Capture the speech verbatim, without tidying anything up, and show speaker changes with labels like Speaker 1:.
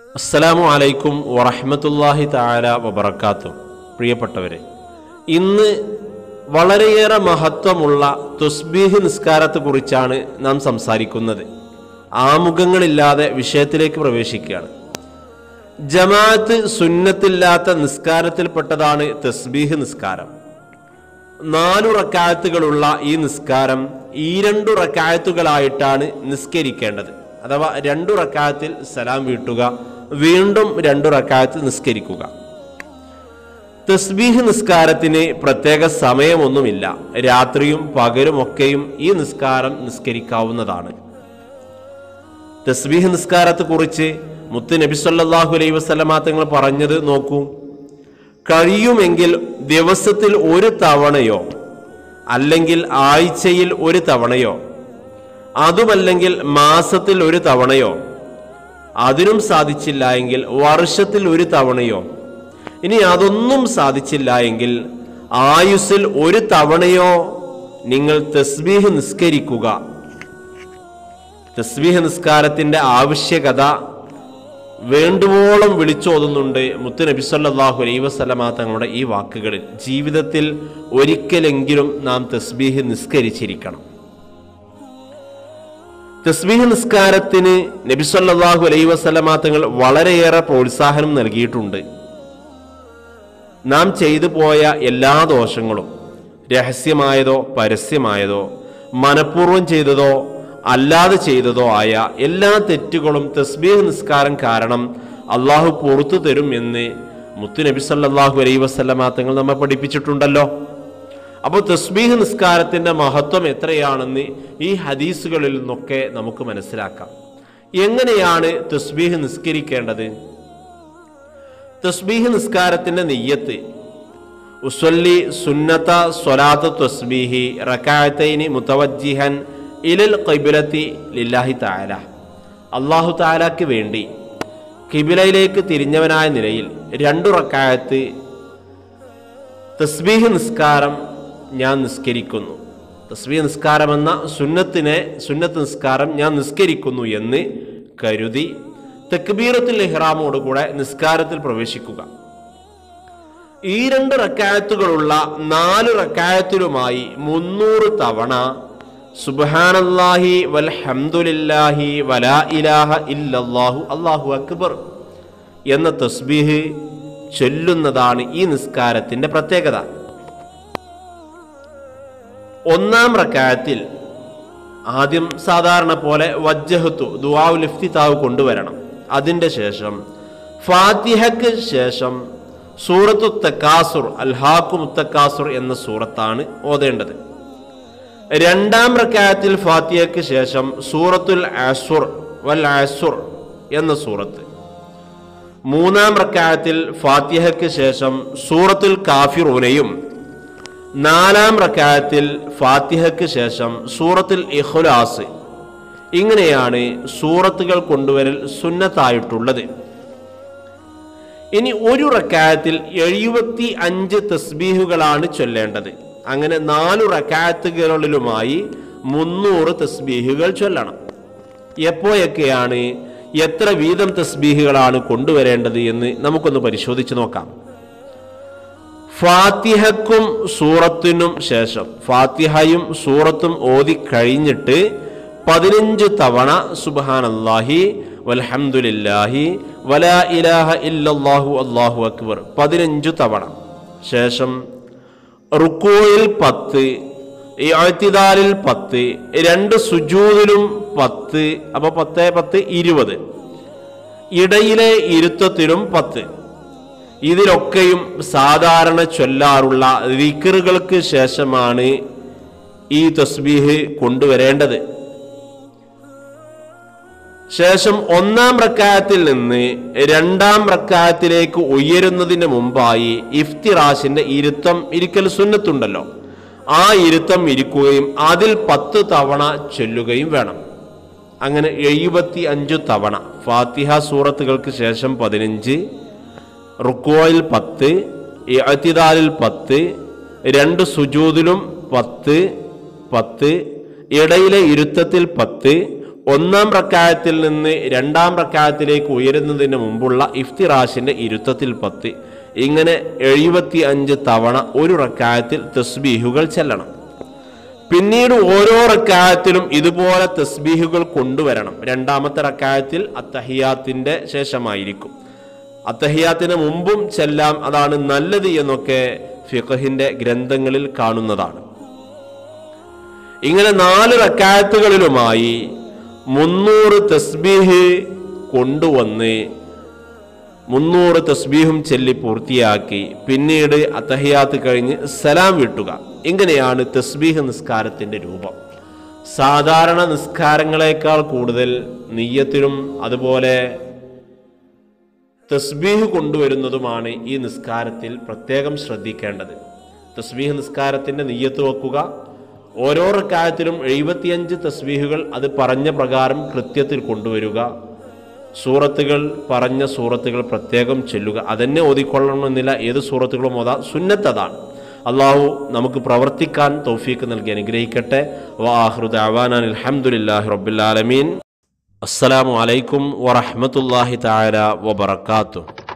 Speaker 1: അസ്സലാമു അലൈക്കും വറഹ്മത്തുള്ളാഹി തആല വബറകാതുഹു. പ്രിയപ്പെട്ടവരെ, ഇന്ന് വളരെയേറെ മഹത്വമുള്ള തസ്ബീഹ് നിസ്കാരത്തെക്കുറിച്ചാണ് നാം സംസാരിക്കുന്നത്. ആമുഖങ്ങളില്ലാതെ വിഷയത്തിലേക്ക് പ്രവേശിക്കുകയാണ്. ജമാഅത്ത് സുന്നത്തില്ലാത്ത നിസ്കാരത്തിൽപ്പെട്ടതാണ് തസ്ബീഹ് നിസ്കാരം. നാലു റക്അത്തുകളുള്ള ഈ നിസ്കാരം ഈ രണ്ടു റക്അത്തുകളായിട്ടാണ് നിസ്കരിക്കേണ്ടത്. അഥവാ രണ്ടു റക്അത്തിൽ സലാം വീട്ടുക, വീണ്ടും രണ്ടു റക്അത്ത് നിസ്കരിക്കുക. തസ്ബീഹ് നിസ്കാരത്തിന് പ്രത്യേക സമയമൊന്നുമില്ല. രാത്രിയും പകലും ഒക്കെയും ഈ നിസ്കാരം നിസ്കരിക്കാവുന്നതാണ്. തസ്ബീഹ് നിസ്കാരത്തെക്കുറിച്ച് മുത്ത് നബി സല്ലല്ലാഹു അലൈഹി വസല്ലമ തങ്ങൾ പറഞ്ഞത് നോക്കൂ. കഴിയുമെങ്കിൽ ദിവസത്തിൽ ഒരു തവണയോ അല്ലെങ്കിൽ ആഴ്ചയിൽ ഒരു തവണയോ അതുമല്ലെങ്കിൽ മാസത്തിൽ ഒരു തവണയോ, അതിനും സാധിച്ചില്ല എങ്കിൽ വർഷത്തിൽ ഒരു തവണയോ, ഇനി അതൊന്നും സാധിച്ചില്ല എങ്കിൽ ആയുസ്സിൽ ഒരു തവണയോ നിങ്ങൾ തസ്ബീഹ് നിസ്കരിക്കുക. തസ്ബീഹ് നിസ്കാരത്തിന്റെ ആവശ്യകത വേണ്ടുവോളം വിളിച്ചോതുന്നുണ്ട് മുത്ത് നബി സല്ലല്ലാഹു അലൈഹി വസല്ലമ തങ്ങളുടെ ഈ വാക്കുകളിൽ. ജീവിതത്തിൽ ഒരിക്കലെങ്കിലും നാം തസ്ബീഹ് നിസ്കരിച്ചിരിക്കണം. തസ്ബീഹ് നിസ്കാരത്തിന് നബി സല്ലല്ലാഹു അലൈഹി വസല്ലമ തങ്ങൾ വളരെയേറെ പ്രോത്സാഹനം നൽകിയിട്ടുണ്ട്. നാം ചെയ്തു പോയ എല്ലാ ദോഷങ്ങളും, രഹസ്യമായതോ പരസ്യമായതോ മനഃപൂർവ്വം ചെയ്തതോ അല്ലാതെ ചെയ്തതോ ആയ എല്ലാ തെറ്റുകളും തസ്ബീഹ് നിസ്കാരം കാരണം അള്ളാഹു പുറത്തു തരും എന്ന് മുത്തു നബി സല്ലല്ലാഹു അലൈഹി വസല്ലമ തങ്ങൾ നമ്മെ പഠിപ്പിച്ചിട്ടുണ്ടല്ലോ. അപ്പോൾ തസ്ബീഹ് നിസ്കാരത്തിന്റെ മഹത്വം എത്രയാണെന്ന് ഈ ഹദീസുകളിൽ നിന്നൊക്കെ നമുക്ക് മനസ്സിലാക്കാം. എങ്ങനെയാണ് തസ്ബീഹ് നിസ്കരിക്കേണ്ടത്? തസ്ബീഹ് നിസ്കാരത്തിന്റെ നിയ്യത്ത് ഉസ്വല്ലി സുന്നത സ്വലാത്ത് തസ്ബീഹി റകഅത്തൈനി മുതവജ്ജിഹൻ ഇലൽ ഖിബ്ലത്തി ലില്ലാഹി തആല. അല്ലാഹു തആലക്ക് വേണ്ടി ഖിബ്ലയിലേക്ക് തിരിഞ്ഞവനായ നിലയിൽ രണ്ടു റക്അത്ത് തസ്ബീഹ് നിസ്കാരം ഞാൻ നിസ്കരിക്കുന്നു. തസ്ബീഹ് നിസ്കാരം എന്ന സുന്നത്തിനെ സുന്നത്ത് നിസ്കാരം ഞാൻ നിസ്കരിക്കുന്നു എന്ന് കരുതി തക്ബീറത്തുൽ ഇഹ്റാമോടുകൂടെ നിസ്കാരത്തിൽ പ്രവേശിക്കുക. ഈ രണ്ട് റക്അത്തുകളുള്ള നാല് റക്അത്തിലുമായി മുന്നൂറ് തവണ സുബ്ഹാനല്ലാഹി വൽഹംദുലില്ലാഹി വലാ ഇലാഹ ഇല്ലല്ലാഹു അല്ലാഹു അക്ബർ എന്ന തസ്ബീഹ് ചൊല്ലുന്നതാണ് ഈ നിസ്കാരത്തിന്റെ പ്രത്യേകത. ഒന്നാം റക്അത്തിൽ ആദ്യം സാധാരണ പോലെ വജ്ജഹത്തു ദുആഉൽ ഇഫ്തിതാഹ് കൊണ്ടുവരണം. അതിന്റെ ശേഷം ഫാത്തിഹയ്ക്ക് ശേഷം സൂറത്തു തക്കാസുർ അൽഹാഖുമു തക്കാസുർ എന്ന സൂറത്താണ് ഓതേണ്ടത്. രണ്ടാം റക്അത്തിൽ ഫാത്തിഹയ്ക്ക് ശേഷം സൂറത്തുൽ അസ്ർ വൽ അസ്ർ എന്ന സൂറത്ത്. മൂന്നാം റക്അത്തിൽ ഫാത്തിഹയ്ക്ക് ശേഷം സൂറത്തുൽ കാഫിറൂനയും നാലാം റക്അത്തിൽ ഫാത്തിഹയ്ക്ക് ശേഷം സൂറത്തുൽ ഇഖ്ലാസ്. ഇങ്ങനെയാണ് സൂറത്തുകൾ കൊണ്ടുവരൽ സുന്നത്തായിട്ടുള്ളത്. ഇനി ഒരു റക്അത്തിൽ എഴുപത്തി അഞ്ച് തസ്ബീഹുകളാണ് ചൊല്ലേണ്ടത്. അങ്ങനെ നാലു റക്അത്തുകളിലുമായി മുന്നൂറ് തസ്ബീഹുകൾ ചൊല്ലണം. എപ്പോഴൊക്കെയാണ്, എത്ര വീതം തസ്ബീഹുകളാണ് കൊണ്ടുവരേണ്ടത് എന്ന് നമുക്കൊന്ന് പരിശോധിച്ച് നോക്കാം. ഫാത്തിഹക്കും സൂറത്തിനും ശേഷം ഫാത്തിഹയും സൂറത്തും ഓതി കഴിഞ്ഞിട്ട് പതിനഞ്ച് തവണ സുബ്ഹാനല്ലാഹി വൽഹംദുലില്ലാഹി വലാ ഇലാഹ ഇല്ലല്ലാഹു അല്ലാഹു അക്ബർ പതിനഞ്ചു തവണ. ശേഷം റുക്കൂയിൽ പത്ത്, ഇഅ്തിദാലിൽ പത്ത്, രണ്ട് സുജൂദിലും പത്ത്. അപ്പൊ പത്ത് പത്ത് ഇരുപത്. ഇടയിലെ ഇരുത്തത്തിലും പത്ത്. ഇതിലൊക്കെയും സാധാരണ ചൊല്ലാറുള്ള ദിക്റുകൾക്ക് ശേഷമാണ് ഈ തസ്ബീഹ് കൊണ്ടുവരേണ്ടത്. ശേഷം ഒന്നാം റക്അത്തിൽ നിന്ന് രണ്ടാം റക്അത്തിലേക്ക് ഉയരുന്നതിന് മുമ്പായി ഇഫ്തിറാഷിന്റെ ഇരുത്തം ഇരിക്കൽ സുന്നത്തുണ്ടല്ലോ, ആ ഇരുത്തം ഇരിക്കുകയും അതിൽ പത്ത് തവണ ചൊല്ലുകയും വേണം. അങ്ങനെ എഴുപത്തി അഞ്ചു തവണ ഫാത്തിഹ സൂറത്തുകൾക്ക് ശേഷം പതിനഞ്ച്, റുക്കൂയിൽ പത്ത്, ഇഅ്തിദാലിൽ പത്ത്, രണ്ട് സുജൂദിലും പത്ത് പത്ത്, ഇടയിലെ ഇരുത്തത്തിൽ പത്ത്, ഒന്നാം റക്അത്തിൽ നിന്ന് രണ്ടാം റക്അത്തിലേക്ക് ഉയരുന്നതിന് മുമ്പുള്ള ഇഫ്തിറാഷിന്റെ ഇരുത്തത്തിൽ പത്ത്, ഇങ്ങനെ എഴുപത്തി അഞ്ച് തവണ ഒരു റക്അത്തിൽ തസ്ബീഹുകൾ ചെല്ലണം. പിന്നീട് ഓരോ റക്അത്തിലും ഇതുപോലെ തസ്ബീഹുകൾ കൊണ്ടുവരണം. രണ്ടാമത്തെ റക്അത്തിൽ അത്തഹിയാത്തിന്റെ ശേഷമായിരിക്കും. അത്തഹിയാത്തിന് മുമ്പും ചെല്ലാം, അതാണ് നല്ലത് എന്നൊക്കെ ഫിഖഹിന്റെ ഗ്രന്ഥങ്ങളിൽ കാണുന്നതാണ്. ഇങ്ങനെ നാല് റക്അത്തുകളിലുമായി മുന്നൂറ് തസ്ബീഹ് കൊണ്ടുവന്ന് മുന്നൂറ് തസ്ബീഹും ചൊല്ലി പൂർത്തിയാക്കി പിന്നീട് അത്തഹിയാത്ത് കഴിഞ്ഞ് സലാം വീട്ടുക. ഇങ്ങനെയാണ് തസ്ബീഹ് നിസ്കാരത്തിന്റെ രൂപം. സാധാരണ നിസ്കാരങ്ങളെക്കാൾ കൂടുതൽ നിയ്യത്തിലും അതുപോലെ തസ്ബീഹ് കൊണ്ടുവരുന്നതുമാണ് ഈ നിസ്കാരത്തിൽ പ്രത്യേകം ശ്രദ്ധിക്കേണ്ടത്. തസ്ബീഹ് നിസ്കാരത്തിന്റെ നിയ്യത്ത് വെക്കുക. ഓരോ റക്അത്തിലും എഴുപത്തിയഞ്ച് തസ്ബീഹുകൾ അത് പറഞ്ഞ പ്രകാരം കൃത്യത്തിൽ കൊണ്ടുവരിക. സൂറത്തുകൾ പറഞ്ഞ സൂറത്തുകൾ പ്രത്യേകം ചൊല്ലുക. അതന്നെ ഓതിക്കൊള്ളണമെന്നില്ല, ഏത് സൂറത്തുകളും ഓതാ, സുന്നത്തതാണ്. അള്ളാഹു നമുക്ക് പ്രവർത്തിക്കാൻ തൗഫീക്ക് നൽകി അനുഗ്രഹിക്കട്ടെ. വആഖിറു ദഅവാനാ അൽഹംദുലില്ലാഹി റബ്ബിൽ ആലമീൻ. അസ്സലാമു അലൈക്കും വറഹ്മത്തുള്ളാഹി തആല വബറകാതുഹു.